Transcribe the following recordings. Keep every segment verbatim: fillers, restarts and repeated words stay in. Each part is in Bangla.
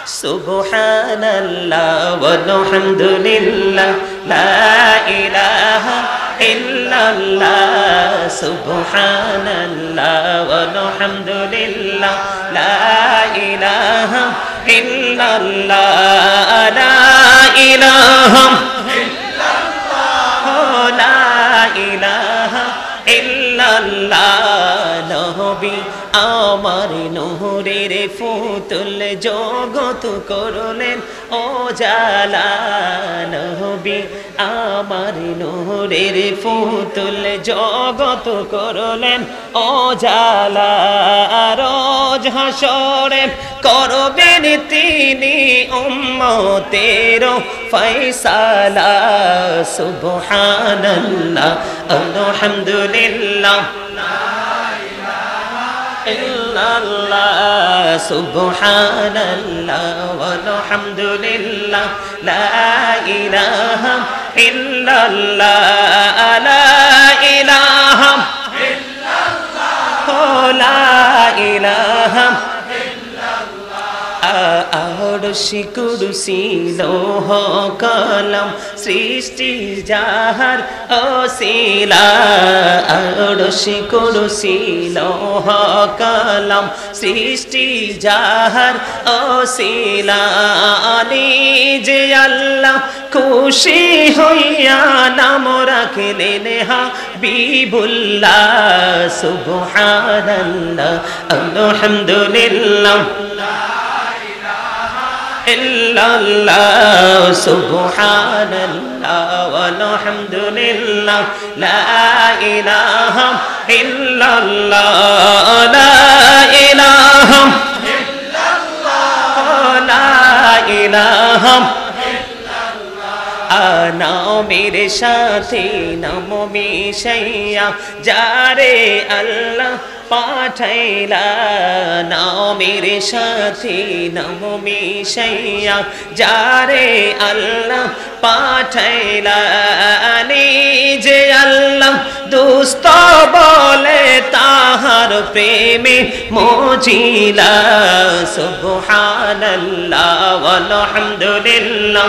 সুবহানাল্লাহ ওয়ালহামদুলিল্লাহ লা ইলাহা ইল্লাল্লাহ সুবহানাল্লাহ ওয়ালহামদুলিল্লাহ লা ইলাহা ইল্লাল্লাহ লা ইলাহা ইল্লাল্লাহ লা ইলাহা ইল্লাল্লাহ নবী আমার নূরের ফুতুল জগত করলেন ও জালা নবী আমার নূরের ফুতুল জগত করলেন ও জালা রোজ হাসরে করবেন তিনি উম্মতের ফয়সালা সুবহানাল্লাহ আলহামদুলিল্লাহ ইল্লাল্লাহ সুবহানাল্লাহ ওয়ালহামদুলিল্লাহ লা ইলাহা ইল্লাল্লাহ লা ইলাহা ইল্লাল্লাহ লা ইলাহা আরশি কুরসি লৌহ কলম সৃষ্টি যাহার ওসিলা আরশি কুরসি লৌহ কলম সৃষ্টি যাহার ওসিলা নিজে আল্লাহ খুশি হইয়া নাম রাখলেন হাবিবুল্লাহ সুবহানাল্লাহ আলহামদুলিল্লাহ ইল্লাল্লাহ সুবহানাল্লাহ ওয়ালহামদুলিল্লাহ লা ইলাহা ইল্লাল্লাহ লা ইলাহা ইল্লাল্লাহ লা ইলাহা নামের সাথে নাম মিশাইয়া যারে আল্লাহ পাঠাইলা নামের সাথে নাম মিশাইয়া যারে আল্লাহ পাঠাইলা নিজে আল্লাহ দুস্ত বলে তাহার প্রেমে মজিলা সুবহানাল্লাহ ওয়ালহামদুলিল্লাহ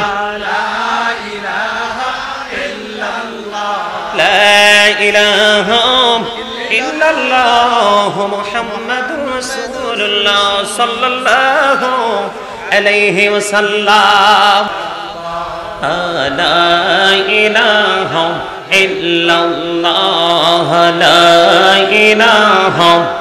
لا إله إلا الله محمد رسول الله صلى الله عليه وسلم لا إله إلا الله لا إله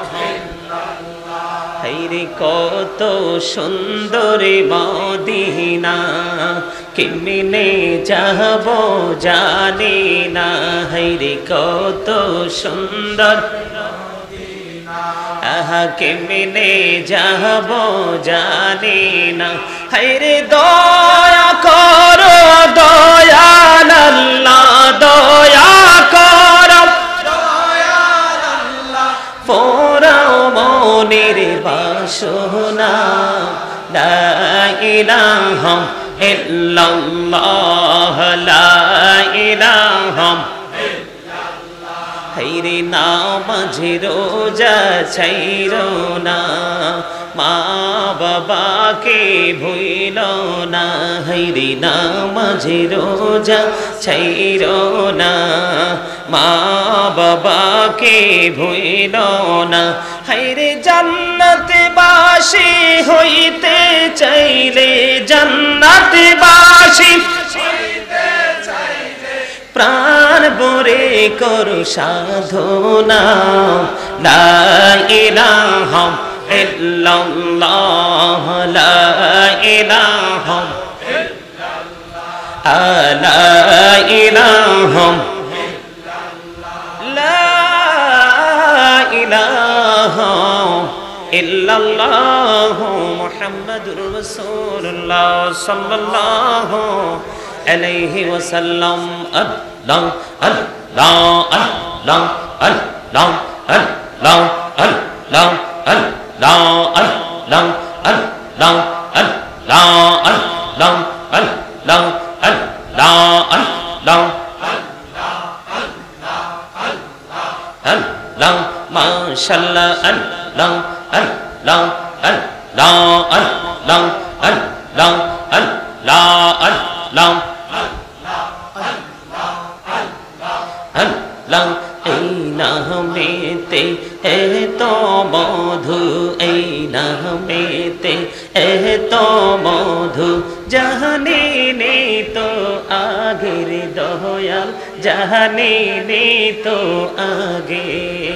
হায়রে কত সুন্দর মদিনা কেমনে যাব জানি না হায়রে কত সুন্দর মদিনা আহা কেমনে যাব জানি না হায়রে দয়া করো দয়াল আল্লাহ দয়া করো দয়াল আল্লাহ পোরাও মনের বাসনা লা ইলাহা ইল্লাল্লাহ লা ইলাহা ইল্লাল্লাহ হায়রে নামাজ রোজা ছাইরো না মা বাবাকে ভুইলো না হায়রে নামাজ রোজা ছাইরো না মা বাবাকে ভুইলো না হায়রে জান্নাতে বাসী হইতে চাইলে জান্নাতে বাসী হইতে চাইলে প্রাণ ভরে করো সাধনা লা ইলাহা ইল্লাল্লাহ লা ইলাহা ইল্লাল্লাহ লা ইলাহা ইল্লাল্লাহ মুহাম্মাদুর রাসূলুল্লাহ সাল্লাল্লাহু আলাইহি ওয়াসাল্লাম আল্লাহ আল্লাহ আল্লাহ আল্লাহ আল্লাহ আল্লাহ আল্লাহ আল্লাহ আল্লাহ আল্লাহ আল্লাহ আল্লাহ আল্লাহ আল্লাহ আল্লাহ মাশাআল্লাহ আল্লাহ Allah Allah Allah আল্লাহ আল্লাহ আল্লাহ আল্লাহ এই নামেতে এত মধু এই নামেতে এত মধু জানি নে তো আগের দয়াল জানি নে তো আগে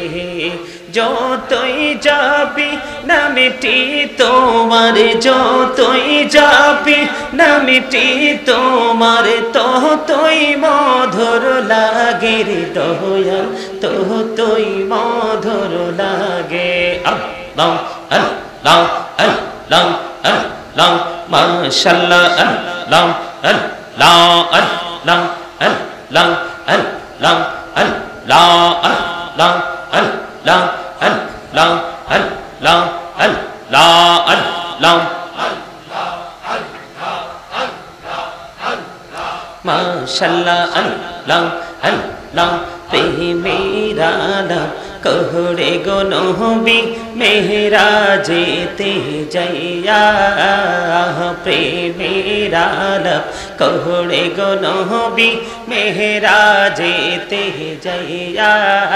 যতই যাবি নামটি তোমার যতই যাবি নামটি তোমার ততই মধুর লাগে রে দয়াল ততই মধুর লাগে আল্লাহ আল্লাহ আল্লাহ আল্লাহ মাশাআল্লাহ আল্লাহ আল্লাহ আল্লাহ আল্লাহ আল্লাহ আল্লাহ আল্লাহ আল্লাহ আল্লাহ আল্লাহ আল্লাহ আল্লাহ মাশাআল্লাহ আল্লাহ আল্লাহ প্রেমেরা কোহরে গো নবী মেহরাজেতে যাইয়া প্রেমেরা কোহরে গো নবী মেহরাজেতে যাইয়া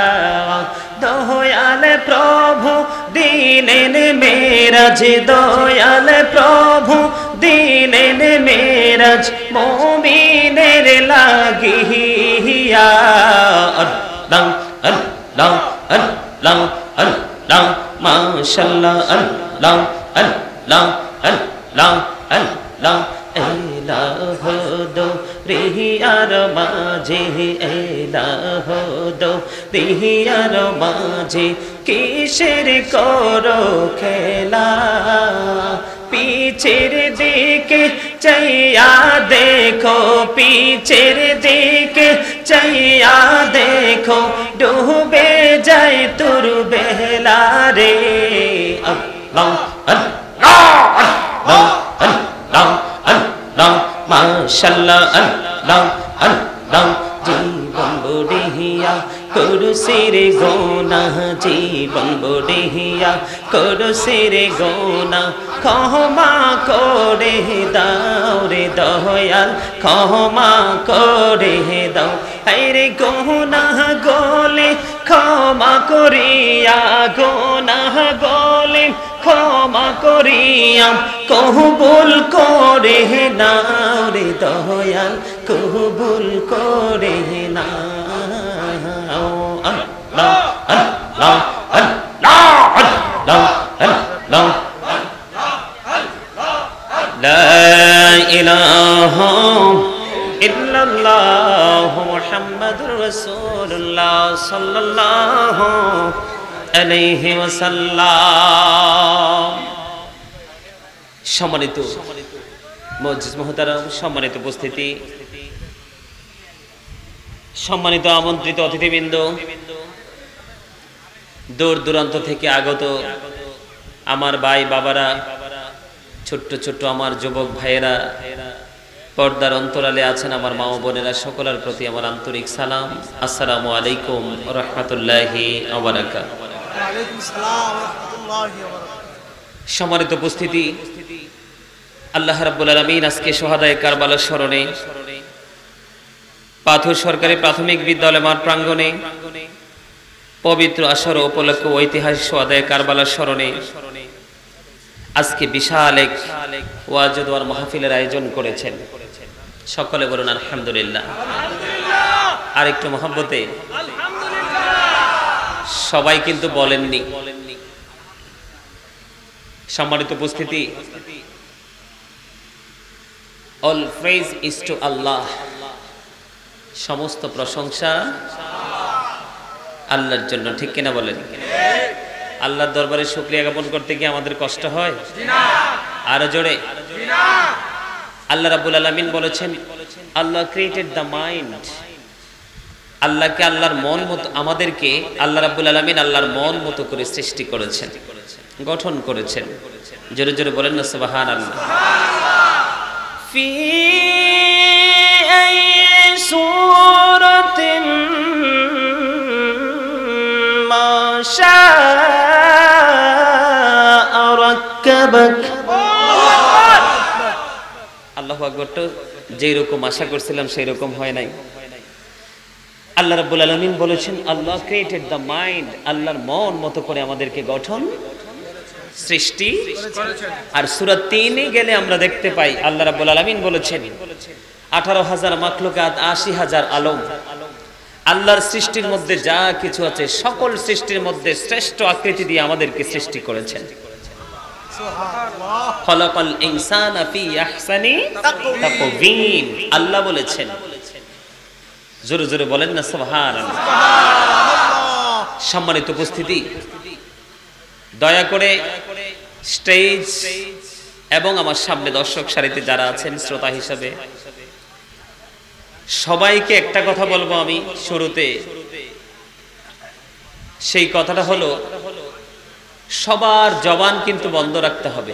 দয়াল প্রভু দিলেন মেরাজ দয়াল প্রভু দিলেন মেরাজ মুমিনের লাগিয়া আল্লাহ আল্লাহ আল্লাহ আল্লাহ মাশাআল্লাহ আল্লাহ আল্লাহ আল্লাহ আল্লাহ এলাহ দো রিয়ার মাঝে এলাহ দো রিয়ার মাঝে কিসের করো খেলা পিছের দিকে চাইয়া দেখো পিছের দিকে চাইয়া দেখো ডুবে যায় তোর বেলা রে আল্লাহ আল্লাহ আল্লাহ আল্লাহ আল্লাহ মাশাআল্লাহ আল্লাহ আল্লাহ জীবন বড়িয়া করুসির গোনা জীবন বড়িয়া করুসির গোনা ক্ষমা করে দাও রে দয়াল ক্ষমা করে দাও আরে গোনা গলে ক্ষমা করিয়া গোনা গলে ক্ষমা করিয়া কবুল করে নাও রে দয়াল কবুল করে নাও আল্লাহ আল্লাহ আল্লাহ আল্লাহ আল্লাহ লা ইলাহা ইল্লাল্লাহ মুহাম্মাদুর রাসূলুল্লাহ সাল্লাল্লাহু আলাইহি ওয়াসাল্লাম। সম্মানিত মুআজ্জিজ মুহতারাম, সম্মানিত উপস্থিতি, সম্মানিত আমন্ত্রিত অতিথিবৃন্দ, দূর দূরান্ত থেকে আগত আমার ভাই বাবারা, ছোট্ট ছোট্ট আমার যুবক ভাইয়েরা, পর্দার অন্তরালে আছেন আমার মা ও বোনেরা, সকলের প্রতি আমার আন্তরিক সালাম। আসসালামু আলাইকুম ওয়া রাহমাতুল্লাহি ওয়া বারাকাতুহু। সম্মানিত উপস্থিতি, আল্লাহ রাব্বুল আলামিন আজকে শহাদায়ে কারবালার স্মরণে পাথর সরকারি প্রাথমিক বিদ্যালয় মাঠ প্রাঙ্গণে পবিত্র আসর উপলক্ষে ঐতিহাসিক শহাদায়ে কারবালার স্মরণে আজকে বিশাল এক ওয়াজ ও মাহফিলের আয়োজন করেছেন। সকলে বলুন আলহামদুলিল্লাহ। আর একটু মহব্বতে সবাই কিন্তু বলেননি। সম্মানিত উপস্থিতি, all praise is to Allah, সমস্ত প্রশংসা আল্লাহর জন্য, ঠিক কিনা বলেন? আল্লাহর দরবারে শুকরিয়া জ্ঞাপন করতে গিয়ে আমাদের কষ্ট হয়? আরো জোরে। আল্লাহ রাব্বুল আলামিন বলেছেন, আল্লাহ ক্রিয়েটেড দ্য মাইন্ড, আল্লাহকে আল্লাহর মন মতো, আমাদেরকে আল্লাহ রাব্বুল আলামিন আল্লাহর মন মতো করে সৃষ্টি করেছেন, গঠন করেছেন। জোরে জোরে বলেন না সুবহানাল্লাহ। ফি আইয়ি সূরাতিন মা শাআ রাক্কাবাক, আল্লাহু আকবার। তো যেই রকম আশা করছিলাম সেই রকম হয় নাই। আল্লাহ রাব্বুল আলামিন বলেছেন আল্লাহ ক্রিয়েটেড দ্য মাইন্ড, আল্লাহর মন মতো করে আমাদেরকে গঠন সৃষ্টি করেছেন। আর সূরা তিনে গেলে আমরা দেখতে পাই আল্লাহ রাব্বুল আলামিন বলেছেন আঠারো হাজার মাখলুকাত, আশি হাজার আলম, আল্লাহর সৃষ্টির মধ্যে যা কিছু আছে সকল সৃষ্টির মধ্যে শ্রেষ্ঠ আকৃতি দিয়ে আমাদেরকে সৃষ্টি করেছেন। সুবহানাল্লাহ। খলাকাল ইনসানা ফি আহসানি তাকওয়িম, আল্লাহ বলেছেন। জোরে জোরে বলেন না সুবহানাল্লাহ। সম্মানিত উপস্থিতি, দয়া করে স্টেজ এবং আমার সামনে দর্শক সারিতে যারা আছেন শ্রোতা হিসাবে সবাইকে একটা কথা বলবো আমি শুরুতে। সেই কথাটা হলো সবার জবান কিন্তু বন্ধ রাখতে হবে,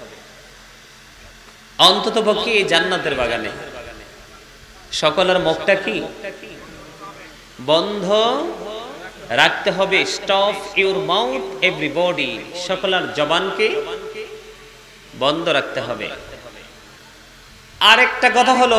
অন্ততপক্ষে এই জান্নাতের বাগানে সকলের মুখটা কি বন্ধ রাখতে হবে। স্টপ ইউর মাউথ এভরিবডি, সকলের জবানকে বন্ধ রাখতে হবে। আরেকটা কথা হলো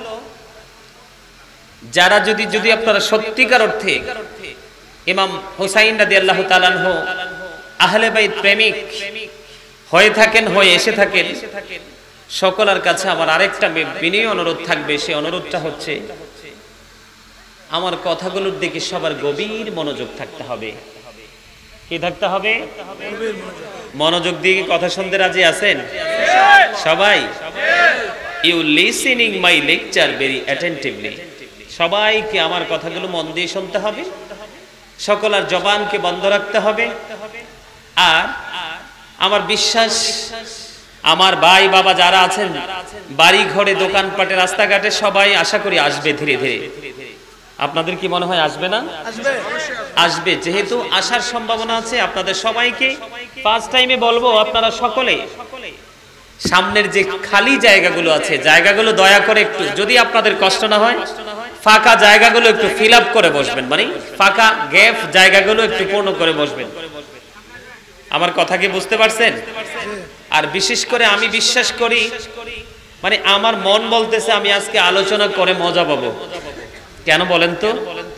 যারা যদি যদি আপনারা সত্যিকার অর্থে ইমাম হুসাইন রাদিয়াল্লাহু তাআলা আনহু আহলে বাইত প্রেমিক হয়ে থাকেন, হয়ে এসে থাকেন, সকলের কাছে আমার আরেকটা বিনয়ী অনুরোধ থাকবে। সেই অনুরোধটা হচ্ছে আমার কথাগুলোর দিকে সবার গভীর মনোযোগ থাকতে হবে। কি থাকতে হবে? মনোযোগ দিয়ে কথা শুনতে রাজি আছেন সবাই? You listening my lecture very attentively. সবাইকে আমার কথাগুলো মন দিয়ে শুনতে হবে, সকলের জবানকে বন্ধ রাখতে হবে। আর আমার বিশ্বাস আমার ভাই বাবা যারা আছেন বাড়ি ঘরে দোকানপাটে রাস্তাঘাটে সবাই আশা করি আসবে ধীরে ধীরে। আপনাদের কি মনে হয় আসবে না? আসবে, আসবে। যেহেতু আসার সম্ভাবনা আছে, আপনাদের সবাইকে ফার্স্ট টাইমে বলবো আপনারা সকলে সামনের যে খালি জায়গাগুলো আছে জায়গাগুলো দয়া করে একটু, যদি আপনাদের কষ্ট না হয়, ফাঁকা জায়গাগুলো একটু ফিল আপ করে বসবেন, মানে ফাঁকা গ্যাপ জায়গাগুলো একটু পূর্ণ করে বসবেন। আমার কথা কি বুঝতে পারছেন? আর বিশেষ করে আমি বিশ্বাস করি, মানে আমার মন বলতেছে আমি আজকে আলোচনা করে মজা পাবো। কেন বলেন তো?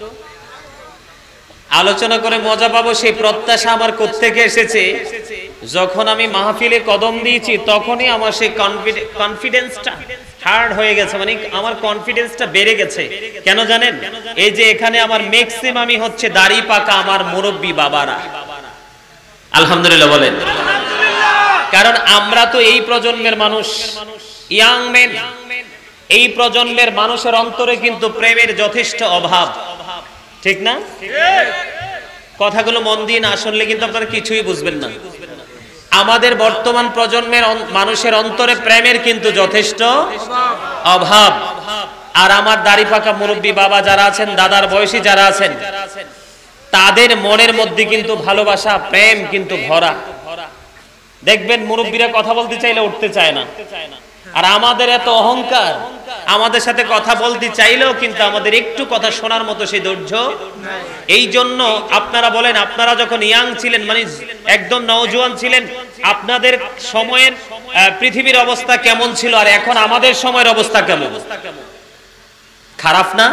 আলোচনা করে মজা পাবো সেই প্রত্যাশা আমার কোত্থেকে এসেছে? যখন আমি মাহফিলে কদম দিয়েছি তখনই আমার সেই কনফিডেন্সটা হার্ড হয়ে গেছে, মানে আমার কনফিডেন্সটা বেড়ে গেছে। কেন জানেন? এই যে এখানে আমার ম্যাক্সিমামই হচ্ছে দাড়ি পাকা আমার মুরব্বী বাবারা। আলহামদুলিল্লাহ বলেন। কারণ আমরা তো এই প্রজন্মের মানুষ, ইয়াং মেন। এই প্রজন্মের মানুষের অন্তরে কিন্তু প্রেমের যথেষ্ট অভাব, ঠিক না? কথাগুলো মন দিয়ে না শুনলে কিন্তু আপনারা কিছুই বুঝবেন না। আমাদের বর্তমান প্রজন্মের মানুষের অন্তরে প্রেমের কিন্তু যথেষ্ট অভাব। আর আমার দাড়ি পাকা মুরব্বী বাবা যারা আছেন, দাদার বয়সী যারা আছেন, তাদের মনের মধ্যে কিন্তু ভালোবাসা প্রেম কিন্তু ভরা। দেখবেন মুরব্বীরা কথা বলতে চাইলে উঠতে চায় না। আর আমাদের এত অহংকার, আমাদের সাথে কথা বলতে চাইলেও কিন্তু আমাদের একটু কথা শোনার মতো সেই ধৈর্য। এই জন্য আপনারা বলেন, আপনারা যখন ইয়াং ছিলেন, মানে একদম নওজোয়ান ছিলেন, আপনাদের সময়ের পৃথিবীর অবস্থা কেমন ছিল আর এখন আমাদের সময়ের অবস্থা কেমন? খারাপ না?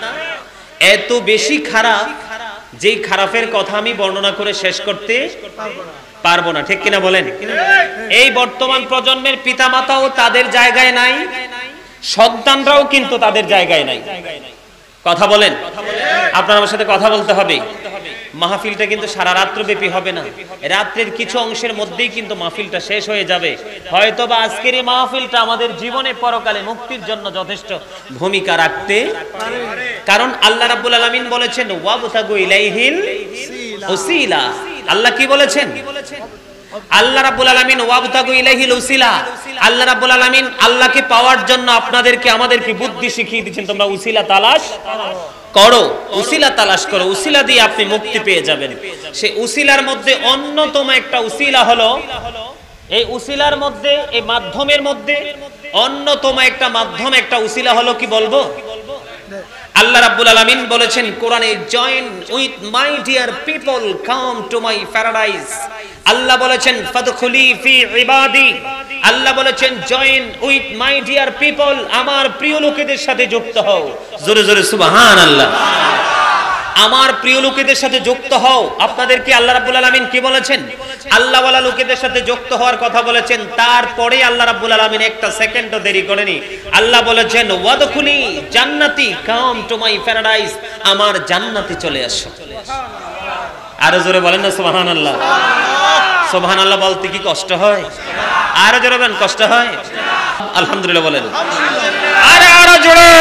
এত বেশি খারাপ যেই খারাপের কথা আমি বর্ণনা করে শেষ করতে পারবো না, ঠিক কিনা বলেন? এই বর্তমান প্রজন্মের পিতামাতাও তাদের জায়গায় নাই, সন্তানরাও কিন্তু তাদের জায়গায় নাই। কথা বলেন, আপনার আমার সাথে কথা বলতে হবে। মাহফিলটা কিন্তু সারা রাত্র ব্যাপী হবে না, রাত্রের কিছু অংশের মধ্যেই কিন্তু মাহফিলটা শেষ হয়ে যাবে। হয়তো বা আজকের এই মাহফিলটা আমাদের জীবনে পরকালে মুক্তির জন্য যথেষ্ট ভূমিকা রাখতে পারে। কারণ আল্লাহ রাব্বুল আলামিন বলেছেন ওয়াবতাগু ইলাইহিল ওসিলা। আল্লাহ কি বলেছেন? আল্লাহ রাব্বুল আলামিন ওয়াবতাগু ইলাইহিল ওসিলা। আল্লাহ রাব্বুল আলামিন আল্লাহকে পাওয়ার জন্য আপনাদেরকে আমাদেরকে বুদ্ধি শিখিয়ে দিয়েছেন, তোমরা উসিলা তালাশ করো, উসিলা তালাশ করো, উসিলা দিয়ে আপনি মুক্তি পেয়ে যাবেন। সেই উসিলার মধ্যে অন্যতম একটা উসিলা হলো, এই উসিলার মধ্যে, এই মাধ্যমের মধ্যে অন্যতম একটা মাধ্যম, একটা উসিলা হলো কি বলবো? আল্লাহ রাব্বুল আলামিন বলেছেন কোরআনে, join with my dear people come to my paradise. আল্লাহ বলেছেন ফাদখুলি ফি ইবাদি। আল্লাহ বলেছেন join with my dear people, আমার প্রিয় লোকেদের সাথে যুক্ত হও। জোরে জোরে সুবহানাল্লাহ। আমার প্রিয় লোকেদের সাথে যুক্ত হও। আপনাদেরকে আল্লাহ রাব্বুল আলামিন কি বলেছেন? আল্লাহওয়ালা লোকেদের সাথে যুক্ত হওয়ার কথা বলেছেন। তারপরে আল্লাহ রাব্বুল আলামিন একটা সেকেন্ডও দেরি করেনি। আল্লাহ বলেছেন ওয়াদখুলি জান্নাতি, কাম টু মাই প্যারাডাইস, আমার জান্নাতে চলে আসো। আরো জোরে বলেন না সুবহানাল্লাহ। সুবহানাল্লাহ বলতে কি কষ্ট হয়? আরো জোরে বলেন, কষ্ট হয়? আলহামদুলিল্লাহ বলেন। আরে আরো জোরে।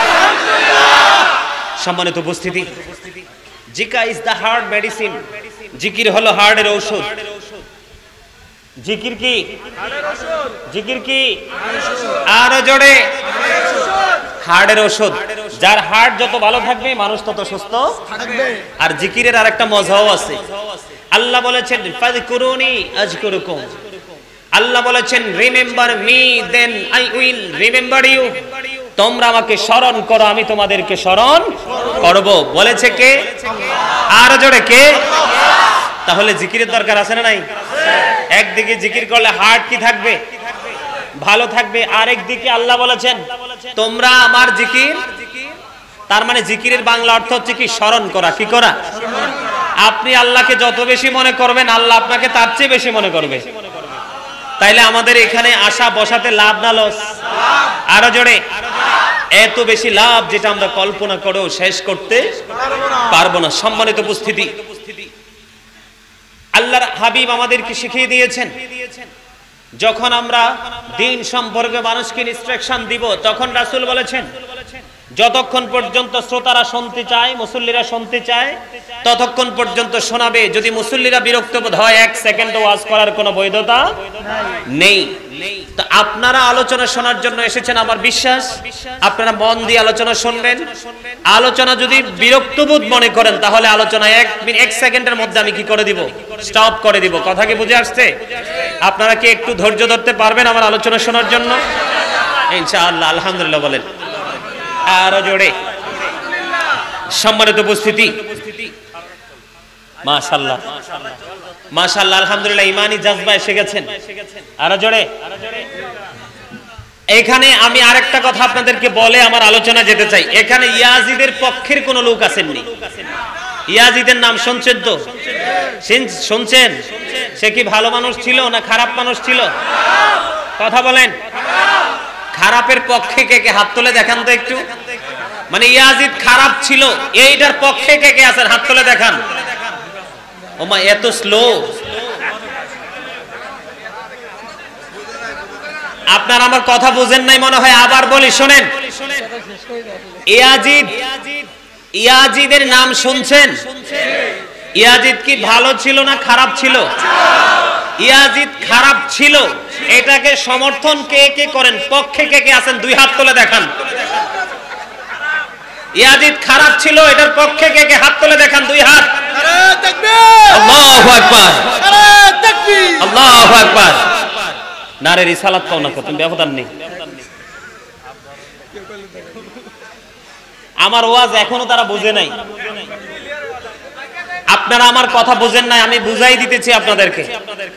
সম্মানিত উপস্থিতি, জিকা ইজ দা হার্ট মেডিসিন। জিকির হলো হার্টের ঔষধ। জিকির কি? জিকির কি? আরো জোরে। হার্টের ঔষধ। যার হার্ট যত ভালো থাকবে মানুষ তত সুস্থ থাকবে। আর জিকিরের আরেকটা মজাও আছে। আল্লাহ বলেছেন ফাযকুরুনি আযকুরুকুম। আল্লাহ বলেছেন remember me then I will remember you. তোমরা আমাকে স্মরণ করো, আমি তোমাদেরকে স্মরণ করব। বলেছে কে? আরো জোরে কে? তাহলে জিকিরের দরকার আছে না নাই? একদিকে জিকির করলে হার্ট কি থাকবে? ভালো থাকবে। আরেকদিকে আল্লাহ বলেছেন তোমরা আমার জিকির, তার মানে জিকিরের বাংলা অর্থ হচ্ছে কি? স্মরণ করা। কি করা? আপনি আল্লাহকে যত বেশি মনে করবেন আল্লাহ আপনাকে তার চেয়ে বেশি মনে করবে। তাইলে আমাদের এখানে আসা বসাতে লাভ না লস? আরো জোরে। এত বেশি লাভ যেটা আমরা কল্পনা করেও শেষ করতে পারবো না। সম্মানিত উপস্থিতি, আল্লাহর হাবিব আমাদেরকে শিখিয়ে দিয়েছেন যখন আমরা দিন সম্পর্কে মানুষকে ইনস্ট্রাকশন দিব তখন রাসূল বলেছেন যতক্ষণ পর্যন্ত শ্রোতারা শুনতে চায়, মুসল্লিরা শুনতে চায়, ততক্ষণ পর্যন্ত শোনাবে। যদি মুসল্লিরা বিরক্ত বোধ হয় এক সেকেন্ড ওয়াজ করার কোনো বৈধতা নেই। তো আপনারা আলোচনা শোনার জন্য এসেছেন, আমার বিশ্বাস আপনারা মন দিয়ে আলোচনা শুনবেন। আলোচনা যদি বিরক্তবোধ মনে করেন তাহলে আলোচনা এক এক সেকেন্ডের মধ্যে আমি কি করে দিব? স্টপ করে দিব। কথা কি বুঝে আসছে? আপনারা কি একটু ধৈর্য ধরতে পারবেন আমার আলোচনা শোনার জন্য? ইনশাআল্লাহ। আলহামদুলিল্লাহ বলেন। আরো জোরে। সম্মানিত উপস্থিতি, মাশাআল্লাহ মাশাআল্লাহ আলহামদুলিল্লাহ, ঈমানি জাযবা এসে গেছেন। আরো জোরে। এখানে আমি আরেকটা কথা আপনাদেরকে বলে আমার আলোচনা যেতে চাই। এখানে ইয়াজিদের পক্ষের কোন লোক আসেননি। ইয়াজিদের নাম শুনছেন তো? শুনছেন? সে কি ভালো মানুষ ছিল না খারাপ মানুষ ছিল? কথা বলেন। খারাপের পক্ষে কে কে হাত তুলে দেখান তো একটু। মানে ইয়াজিদ খারাপ ছিল এইটার পক্ষে কে কে আছেন? হাত তুলে দেখান। ওমা এত স্লো। আপনার আমার কথা বুঝেন নাই মনে হয়, আবার বলি শোনেন। ইয়াজিদ, ইয়াজিদের নাম শুনছেন? ইয়াজিদ কি ভালো ছিল না খারাপ ছিল? ইয়াজিদ খারাপ ছিল। এটাকে সমর্থন কে কে করেন? পক্ষে কে কে আছেন? দুই হাত তুলে দেখান। ইয়াজিদ খারাপ ছিল, এটার পক্ষে কে কে? হাত তুলে দেখান, দুই হাত। নারে তাকবীর, আল্লাহু আকবার, নারে তাকবীর, আল্লাহু আকবার। নারে রিসালাত পাও না, কত ব্যবধান নেই। আমার ওয়াজ এখনো তারা বুঝে নাই। আপনারা আমার কথা বুঝেন নাই, আমি বুঝাই দিতেছি আপনাদেরকে।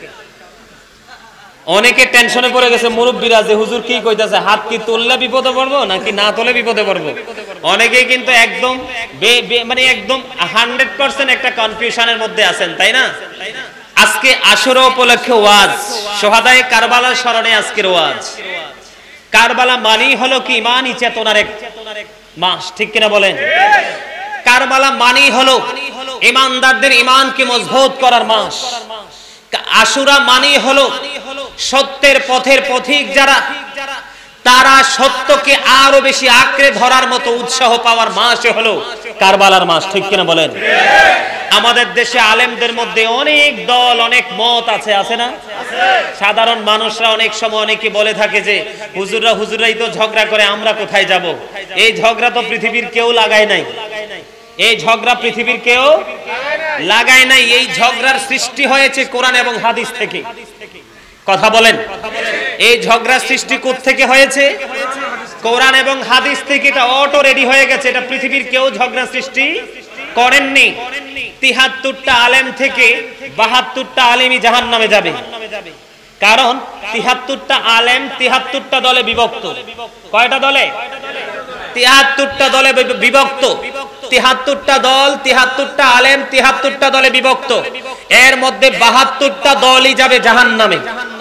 অনেকে টেনশনে পড়ে গেছে মুরব্বীরা যে হুজুর কি কইতাছে, হাত কি তুললে বিপদে পড়বো নাকি না তুলে বিপদে পড়বো। অনেকেই কিন্তু একদম মানে একদম হান্ড্রেড পার্সেন্ট একটা কনফিউশনের মধ্যে আছেন, তাই না? আজকে আশুরা উপলক্ষে ওয়াজ, শহাদায়ে কারবালার স্মরণে আজকের ওয়াজ। কারবালা মানেই হলো কি? ইমানি চেতনার এক মাস, ঠিক কিনা বলেন? কারবালা মানেই হলো ইমানদারদের ইমানকে মজবুত করার মাস। আশুরা মানেই হলো সত্যের পথের পথিক যারা, তারা সত্যকে আরো বেশি আঁকড়ে ধরার মতো উৎসাহ পাওয়ার মাস হলো কারবালার মাস, ঠিক কিনা বলেন? আমাদের দেশে আলেমদের মধ্যে অনেক দল, অনেক মত আছে, আছে না? সাধারণ মানুষরা অনেক সময় অনেকে বলে থাকে যে হুজুররা হুজুরাই তো ঝগড়া করে, আমরা কোথায় যাব? এই ঝগড়া তো পৃথিবীর কেউ লাগায় নাই। এই ঝগড়া পৃথিবীর কেউ লাগায় নাই। এই ঝগড়ার সৃষ্টি হয়েছে কোরআন এবং হাদিস থেকে। কথা বলেন। এই ঝগড়ার সৃষ্টি কোথা থেকে হয়েছে? কোরআন এবং হাদিস থেকে এটা অটো রেডি হয়ে গেছে, এটা পৃথিবীর কেউ ঝগড়া সৃষ্টি করেননি। তিহাত্তরটা আলেম থেকে বাহাত্তরটা আলেমই জাহান্নামে যাবে, কারণ তিহাত্তরটা আলেম তিহাত্তরটা দলে বিভক্ত। কয়টা দলে? তিহাত্তরটা দলে বিভক্ত। তিহাত্তরটা দল, তিহাত্তরটা আলেম, তিহাত্তরটা দলে বিভক্ত। এর মধ্যে বাহাত্তরটা দলই যাবে জাহান্নামে।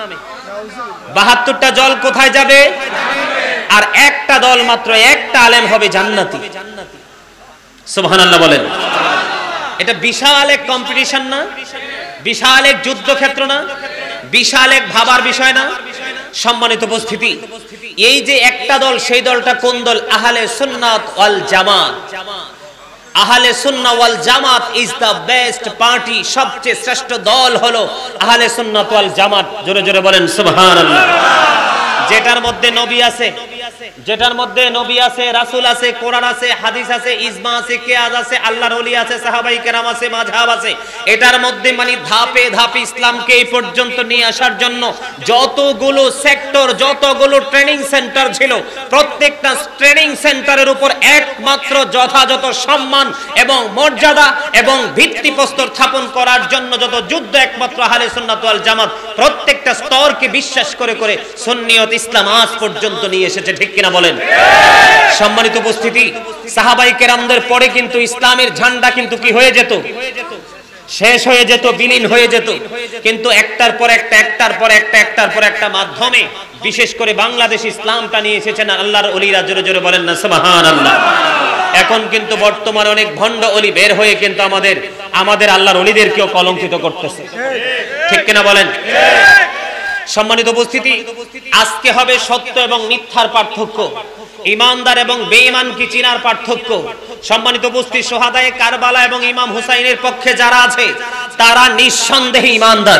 বাহাত্তরটা দল কোথায় যাবে? আর একটা দল মাত্র, একটা আলেম হবে জান্নাতি। সুবহানাল্লাহ বলেন। এটা বিশাল এক কম্পিটিশন না? বিশাল এক যুদ্ধক্ষেত্র না? বিশাল এক ভাবার বিষয় না? সম্মানিত উপস্থিতি, এই যে একটা দল, সেই দলটা কোন দল? আহলে সুন্নাত ওয়াল জামাত। আহলে সুন্নাহ ওয়াল জামাত ইজ দ্য বেস্ট পার্টি। সবচেয়ে শ্রেষ্ঠ দল হলো আহলে সুন্নাত ওয়াল জামাত। জোরে জোরে বলেন সুবহানাল্লাহ। যেটার মধ্যে নবী আছে, যেটার মধ্যে নবী আছে, রাসূল আছে, কোরআন আছে, হাদিস আছে, ইজমা আছে, কিয়াস আছে, আল্লাহর ওলি আছে, সাহাবায়ে কেরাম আছে, মাযহাব আছে। এটার মধ্যে মানে ধাপে ধাপে ইসলামকে এই পর্যন্ত নিয়ে আসার জন্য যতগুলো সেক্টর, যতগুলো ট্রেনিং সেন্টার ছিল, প্রত্যেকটা ট্রেনিং সেন্টারের উপর একমাত্র যথাযথ সম্মান এবং মর্যাদা এবং ভিত্তিপ্রস্তর স্থাপন করার জন্য যত যুদ্ধ, একমাত্র আহলে সুন্নাত ওয়াল জামাত প্রত্যেকটা স্তরকে বিশ্বাস করে করে সুন্নিয়ত ইসলাম আজ পর্যন্ত নিয়ে এসেছে। ঠিক কিনা বলেন? সম্মানিত উপস্থিতি, সাহাবায়ে কেরামদের পরে কিন্তু ইসলামের ঝান্ডা কিন্তু কি হয়ে যেত? শেষ হয়ে যেত, বিলীন হয়ে যেত। কিন্তু একটার পর একটা, একটার পর একটা, একটার পর একটা মাধ্যমে বিশেষ করে বাংলাদেশ ইসলামটা নিয়ে এসেছেন আল্লাহর ওলিরা। জোরে জোরে বলেন না সুবহানাল্লাহ। এখন কিন্তু বর্তমানে অনেক ভণ্ড ওলি বের হয়ে কিন্তু আমাদের আমাদের আল্লাহর ওলিদেরকেও কলঙ্কিত করতেছে। ঠিক কিনা বলেন? সম্মানিত উপস্থিতি, আজকে হবে সত্য এবং মিথ্যার পার্থক্য, ইমানদার এবং বেঈমান কি চিনার পার্থক্য। সম্মানিত উপস্থিতি, সোহাদায়ে কারবালা এবং ইমাম হুসাইনের পক্ষে যারা আছে তারা নিঃসন্দেহে ইমানদার।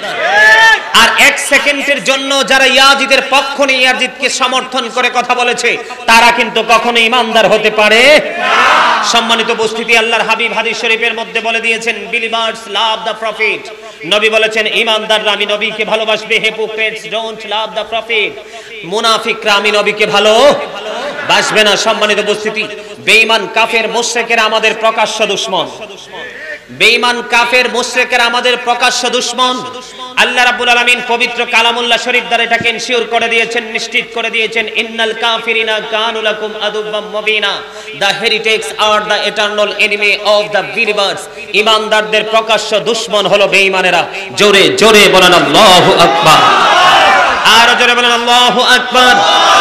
আর এক সেকেন্ডের জন্য যারা ইয়াজিদের পক্ষ নিয়ে ইয়াজিদকে সমর্থন করে কথা বলেছে, তারা কিন্তু কখনো ইমানদার হতে পারে না। সম্মানিত উপস্থিতি, আল্লাহর হাবিব হাদিস শরীফের মধ্যে বলে দিয়েছেন, বিলিভার্স লাভ দ্য প্রফিট। নবী বলেছেন, ইমানদাররা আমি নবীকে ভালোবাসবে, hypocrites don't love the prophet. মুনাফিকরা আমি নবীকে ভালোবাসবে না। সম্মানিত উপস্থিতি, বেঈমান কাফের মুশরিকেরা আমাদের প্রকাশ্য দুশমন। বেঈমান কাফের মুশরিকেরা আমাদের প্রকাশ্য দুশমন। আল্লাহ রাব্বুল আলামিন পবিত্র কালামুল্লাহ শরীফ দ্বারা এটাকে ইনশিওর করে দিয়েছেন, নিশ্চিত করে দিয়েছেন, ইন্নাল কাফিরিনা কানু লাকুম আদুব্বাম মুবিনা, the heretics are the eternal enemy of the believers. ঈমানদারদের প্রকাশ্য দুশমন হলো বেঈমানেরা। জোরে জোরে বলেন আল্লাহু আকবার। আর জোরে বলেন আল্লাহু আকবার।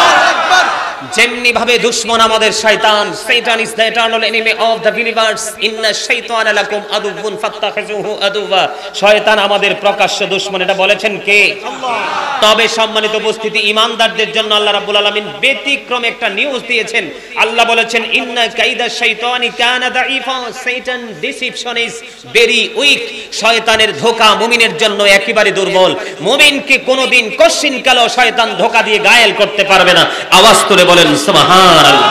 যেমনি ভাবে দুশমন আমাদের শয়তান, শয়তান is the eternal enemy of the believers, ইন্না শাইতানা লাকুম আদুউন ফাত্তাখিযুহু আদুওয়া। শয়তান আমাদের প্রকাশ্য দুশমন, এটা বলেছেন কে? আল্লাহ। তবে সম্মানিত উপস্থিতি, ঈমানদারদের জন্য আল্লাহ রাব্বুল আলামিন ব্যতিক্রম একটা নিউজ দিয়েছেন। আল্লাহ বলেছেন, ইন্না কাইদা শাইতানি কানা দাঈফা, শয়তান ডিসিপশন ইজ ভেরি উইক। শয়তানের ধোঁকা মুমিনের জন্য একেবারে দুর্বল। মুমিনকে কোনোদিন কশিন কালো শয়তান ধোঁকা দিয়ে ঘায়েল করতে পারবে না। আওয়াজ করে বলেন সুবহানাল্লাহ।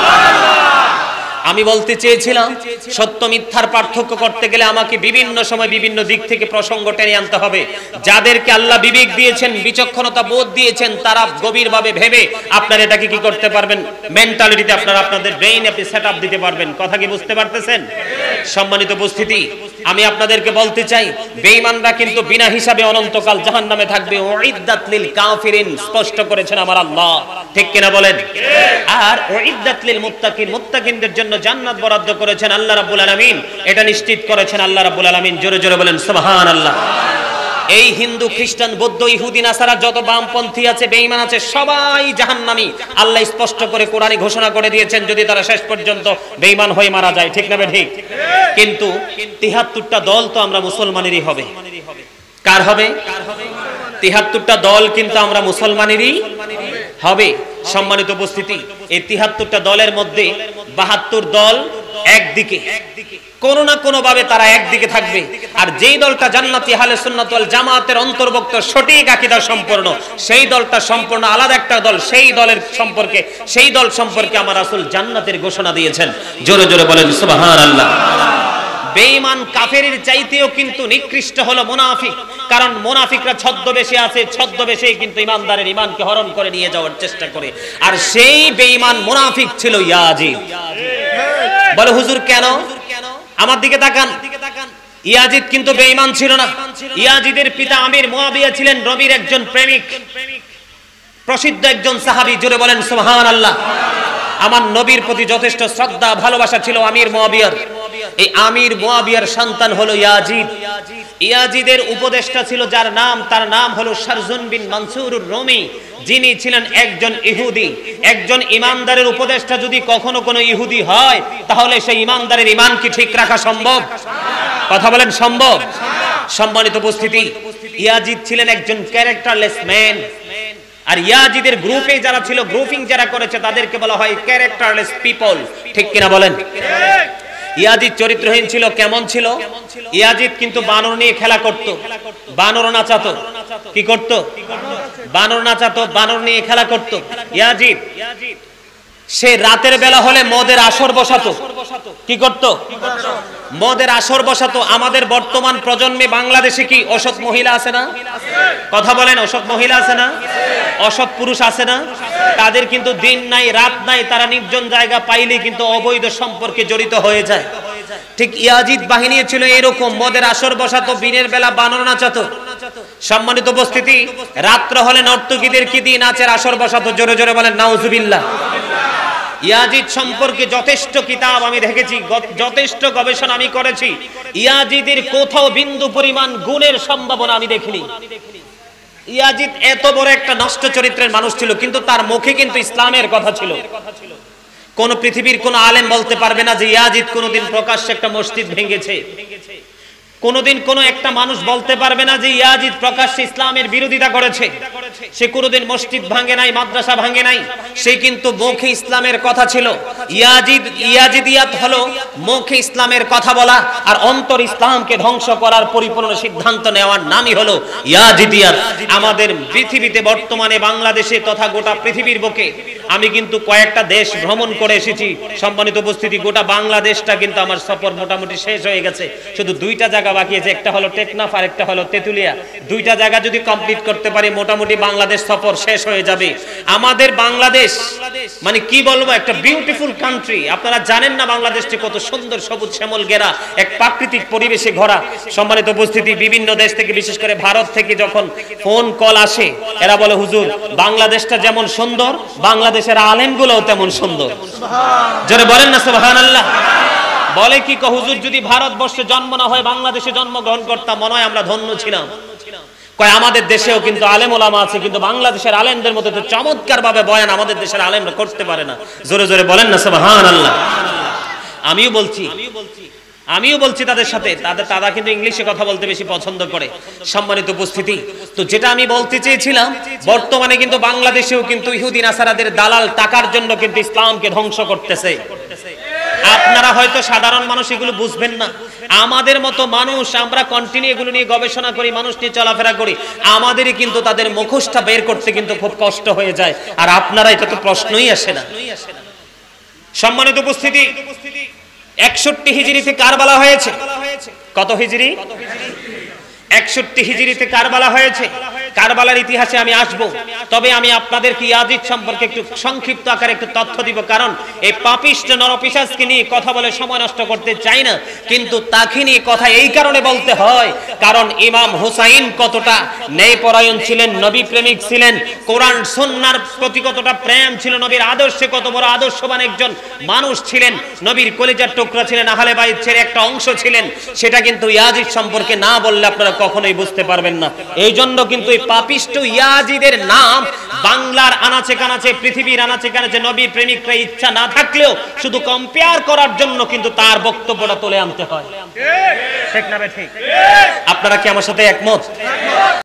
আমি বলতে চেয়েছিলাম, সত্য মিথ্যার পার্থক্য করতে গেলে আমাকে বিভিন্ন সময় বিভিন্ন দিক থেকে প্রসঙ্গ টেনে আনতে হবে। যাদেরকে আল্লাহ বিবেক দিয়েছেন, বিচক্ষণতা বোধ দিয়েছেন, তারা গভীরভাবে ভেবে আপনারা এটাকে কি করতে পারবেন, মেন্টালিটিতে আপনারা আপনাদের ব্রেইন আপনি সেটআপ দিতে পারবেন। কথা কি বুঝতে পারতেছেন? সম্মানিত উপস্থিতি, আমি আপনাদেরকে বলতে চাই, বেঈমানরা কিন্তু বিনা হিসাবে অনন্তকাল জাহান্নামে থাকবে। উইদ্দাত লিল কাফিরিন, স্পষ্ট করেছেন আমার আল্লাহ। ঠিক কিনা বলেন? আর উইদ্দাত লিল মুত্তাকিন, মুত্তাকিনদের জন্য জান্নাত বরাদ্দ করেছেন আল্লাহ রাব্বুল আলামিন। এটা নিশ্চিত করেছেন আল্লাহ রাব্বুল আলামিন। জোরে জোরে বলেন সুবহানাল্লাহ। এই হিন্দু, খ্রিস্টান, বৌদ্ধ, ইহুদি, নাসারা যত বামপন্থী আছে, বেঈমান আছে, সবাই জাহান্নামী। আল্লাহ স্পষ্ট করে কোরআনে ঘোষণা করে দিয়েছেন, যদি তারা শেষ পর্যন্ত বেঈমান হয়ে মারা যায়। ঠিক না বে ঠিক? কিন্তু তিহাত্তরটা দল তো আমরা মুসলমানেরই হবে। কার হবে? তিহাত্তরটা দল কিন্তু আমরা মুসলমানেরই হবে। সম্মানিত উপস্থিতি, এই তিহাত্তরটা দলের মধ্যে বাহাত্তর দল একদিকে, কোন না কোন ভাবে তারা একদিকে থাকবে। আর যেই দলটা জান্নাতি আহলে সুন্নাত ওয়াল জামাতের অন্তর্ভুক্ত, সঠিক আকীদা সম্পন্ন, সেই দলটা সম্পূর্ণ আলাদা একটা দল। সেই দলের সম্পর্কে, সেই দল সম্পর্কে আমার রাসূল জান্নাতের ঘোষণা দিয়েছেন। জোরে জোরে বলেন সুবহানাল্লাহ। বেঈমান কাফেরের চাইতেও কিন্তু নিকৃষ্ট হলো মুনাফিক, কারণ মুনাফিকরা ছদ্মবেশে আছে, ছদ্মবেশেই কিন্তু ইমানদারের ইমানকে হরণ করে নিয়ে যাওয়ার চেষ্টা করে। আর সেই বেঈমান মুনাফিক ছিল ইয়াজিদ। বলে হুজুর কেন? আমার দিকে তাকান। ইয়াজিদ কিন্তু বেঈমান ছিল না। ইয়াজিদের পিতা আমির মুয়াবিয়া ছিলেন নবীর একজন প্রেমিক, প্রসিদ্ধ একজন সাহাবী। জোরে বলেন সুবহানাল্লাহ। আমার নবীর প্রতি যথেষ্ট শ্রদ্ধা ভালোবাসা ছিল আমির মুয়াবিয়ার। এই আমির মুয়াবিয়ার সন্তান হলো ইয়াজিদ। ইয়াজিদের উপদেষ্টা ছিল যার নাম, তার নাম হলো শারজুন বিন মানসুরুর রুমি, যিনি ছিলেন একজন ইহুদি। একজন ইমানদারের উপদেষ্টা যদি কখনো কোনো ইহুদি হয়, তাহলে সেই ইমানদারের ঈমান কি ঠিক রাখা সম্ভব? কথা বলেন সম্ভব? সম্মানিত উপস্থিতি, ইয়াজিদ ছিলেন একজন ক্যারেক্টারলেস ম্যান। আর ইয়াজিদের গ্রুপে যারা ছিল, গ্রুপিং যারা করেছে, তাদেরকে বলা হয় ক্যারেক্টারলেস পিপল। ঠিক কিনা বলেন? ইয়াজিদ চরিত্রহীন ছিল। কেমন ছিল? ইয়াজিদ কিন্তু বানর নিয়ে খেলা করত, বানর নাচাতো। কি করত? বানর নাচাতো, বানর নিয়ে খেলা করত ইয়াজিদ। সে রাতের বেলা হলে মদের আসর বসাতো। কি করত? মদের আসর বসাতো। আমাদের বর্তমান প্রজন্মে বাংলাদেশে কি অসৎ মহিলা আছে না? কথা বলেন, অসৎ মহিলা আছে না? অসৎ পুরুষ আছে না? তাদের কিন্তু দিন নাই রাত নাই, তারা নির্জন জায়গা পাইলে কিন্তু অবৈধ সম্পর্কে জড়িত হয়ে যায়। ঠিক ইয়াজিদ বাহিনী ছিল এরকম, মদের আসর বসাতো, দিনের বেলা বানর নাচাতো। সম্মানিত উপস্থিতি, রাত্র হলে নর্তকীদের কি দিয়ে নাচের আসর বসাতো। জোরে জোরে বলেন নাউজুবিল্লাহ। ইয়াজিদ সম্পর্কে যথেষ্ট কিতাব আমি দেখেছি, যথেষ্ট গবেষণা আমি করেছি। ইয়াজিদের কোথাও বিন্দু পরিমাণ গুণের সম্ভাবনা আমি দেখিনি। ইয়াজিদ এত বড় একটা নষ্ট চরিত্রের মানুষ ছিল, কিন্তু তার মুখে কিন্তু ইসলামের কথা ছিল। কোন পৃথিবীর কোন আলেম বলতে পারবে না যে ইয়াজিদ কোনোদিন প্রকাশ্যে একটা মসজিদ ভেঙেছে। কোনোদিন কোন একটা মানুষ বলতে পারবে না যে ইয়াজিদ প্রকাশ্যে ইসলামের বিরোধিতা করেছে। সে কোনোদিন মসজিদ ভাঙে নাই, মাদ্রাসা ভাঙে নাই। সে কিন্তু মুখে ইসলামের কথা ছিল। ইয়াজিদ ইয়াজিদিয়াত হলো মুখে ইসলামের কথা বলা, আর অন্তর ইসলামকে ধ্বংস করার পরিপূর্ণ সিদ্ধান্ত নেওয়ার নামই হলো ইয়াজিদিয়াত। আমাদের পৃথিবীতে বর্তমানে বাংলাদেশে তথা গোটা পৃথিবীর বুকে আমি কিন্তু কয়েকটা দেশ ভ্রমণ করে এসেছি। সম্মানিত উপস্থিতি, গোটা বাংলাদেশটা কিন্তু আমার সফর মোটামুটি শেষ হয়ে গেছে। শুধু দুইটা জায়গা বাকি আছে, একটা হলো টেকনাফ আর একটা হলো তেতুলিয়া। দুইটা জায়গা যদি কমপ্লিট করতে পারি, মোটামুটি বাংলাদেশ সফর শেষ হয়ে যাবে। আমাদের বাংলাদেশ মানে কি বলবো, একটা বিউটিফুল কান্ট্রি। আপনারা জানেন না বাংলাদেশটি কত সুন্দর, সবুজ শ্যামল ঘেরা, এক প্রাকৃতিক পরিবেশে ঘেরা। সম্মানিত উপস্থিতি, বিভিন্ন দেশ থেকে, বিশেষ করে ভারত থেকে যখন ফোন কল আসে, এরা বলে হুজুর বাংলাদেশটা যেমন সুন্দর, বাংলাদেশের আলেমগুলোও তেমন সুন্দর। জোরে বলেন না সুবহানাল্লাহ। বলে কি হুজুর যদি ভারতবর্ষে জন্ম না হয় বাংলাদেশে জন্মগ্রহণ করতাম, মনে হয় আমরা ধন্য ছিলাম। কয় আমাদের দেশেও কিন্তু আলেম ওলামা আছে, কিন্তু বাংলাদেশের আলেমদের মতো তো চমৎকার ভাবে বয়ান আমাদের দেশের আলেমরা করতে পারে না। জোরে জোরে বলেন না সুবহানাল্লাহ। আমিও বলছি আমিও বলছি তাদের সাথে, তাদের তারা কিন্তু ইংলিশে কথা বলতে বেশি পছন্দ করে। সম্মানিত উপস্থিতি, তো যেটা আমি বলতে চেয়েছিলাম, বর্তমানে কিন্তু বাংলাদেশেও কিন্তু ইহুদি নাসারাদের দালাল টাকার জন্য কিন্তু ইসলামকে ধ্বংস করতেছে। আপনারা হয়তো সাধারণ মানুষ এগুলো বুঝবেন না। আমাদের মতো মানুষ, আমরা কন্টিনিউ এগুলো নিয়ে গবেষণা করি, মানুষ নিয়ে চলাফেরা করি, আমাদেরই কিন্তু তাদের মুখোশটা বের করতে কিন্তু খুব কষ্ট হয়ে যায়। আর আপনারা, এটা তো প্রশ্নই আসে না। সম্মানিত উপস্থিতি, একষট্টি হিজরিতে কারবালা হয়েছে। কত হিজরি? একষট্টি হিজরিতে কারবালা হয়েছে। কারবালার ইতিহাসে আমি আসব, তবে আমি আপনাদেরকে ইয়াজিদ সম্পর্কে একটু সংক্ষিপ্ত আকারে একটু তথ্য দিব, কারণ এই পাপিষ্ট নরপিশাচকে নিয়ে কথা বলে সময় নষ্ট করতে চাই না। কিন্তু তাকে নিয়ে কথা এই কারণে বলতে হয়, কারণ ইমাম হুসাইন কতটা ন্যায়পরায়ণ ছিলেন, নবী প্রেমিক ছিলেন, কোরআন সুন্নাহর প্রতি কতটা প্রেম ছিল, নবীর আদর্শে কত বড় আদর্শবান একজন মানুষ ছিলেন, নবীর কলিজার টুকরা ছিলেন, আহলে বাইতের একটা অংশ ছিলেন, সেটা কিন্তু ইয়াজিদ সম্পর্কে না বললে আপনারা কখনোই বুঝতে পারবেন না। এই জন্য কিন্তু পাপিষ্ট ইয়াজিদের নাম বাংলার আনাচে কানাচে, পৃথিবীর আনাচে কানাচে নবী প্রেমিকরা ইচ্ছা না থাকলেও শুধু কম্পেয়ার করার জন্য কিন্তু তার বক্তব্যটা তুলে আনতে হয়। ঠিক না? ঠিক। আপনারা কি আমার সাথে একমত?